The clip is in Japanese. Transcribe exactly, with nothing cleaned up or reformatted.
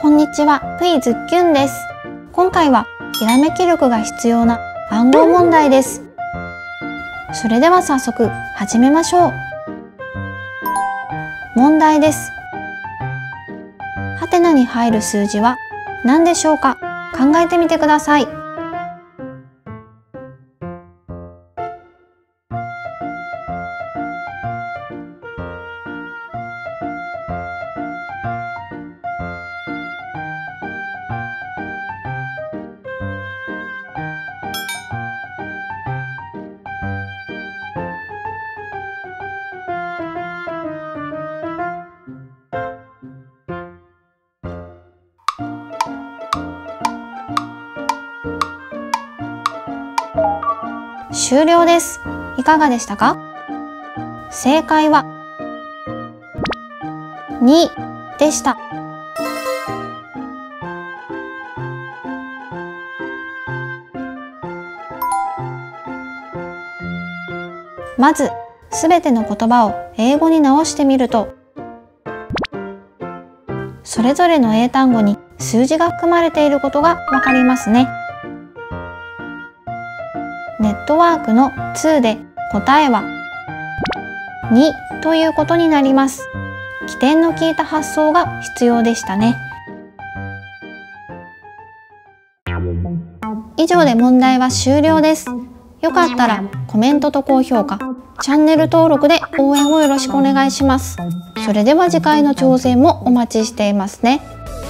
こんにちは、ぷいずっきゅんです。今回はひらめき力が必要な暗号問題です。それでは早速始めましょう。問題です。ハテナに入る数字は何でしょうか？考えてみてください。終了です。いかがでしたか？正解はにでした。まず、すべての言葉を英語に直してみると、それぞれの英単語に数字が含まれていることがわかりますね。ネットワークのにで答えはにということになります。起点の効いた発想が必要でしたね。以上で問題は終了です。よかったらコメントと高評価、チャンネル登録で応援をよろしくお願いします。それでは次回の挑戦もお待ちしていますね。